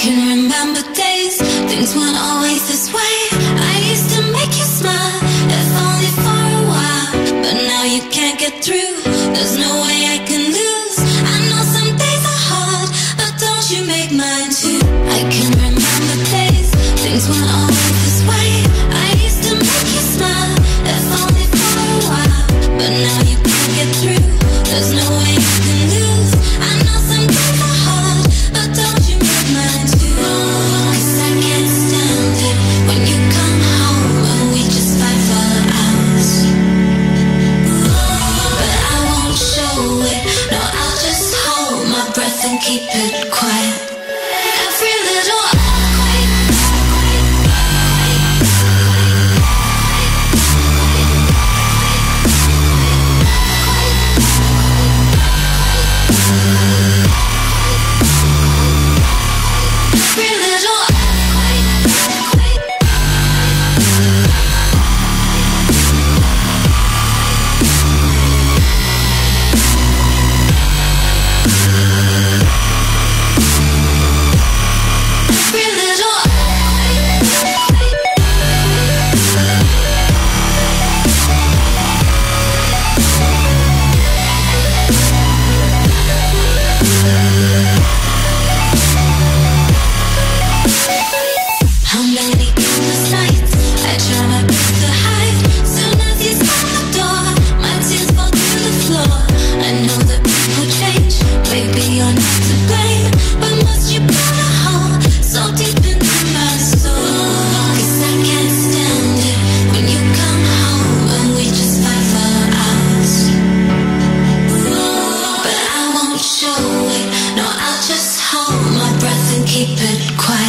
can remember days, things weren't always this way. I used to make you smile, if only for a while. But now you can't get through, there's no way I can lose. I know some days are hard, but don't you make mine too. I can remember days, things weren't always this way. I used to make you smile, if only for a while. But now you can't get through, there's no way you can lose. I know some days are hard, but don't you make mine too. 'Cause I can't stand it when you come home and we just fight for hours. But I won't show it, no, I'll just hold my breath and keep it quiet. Every little keep it quiet.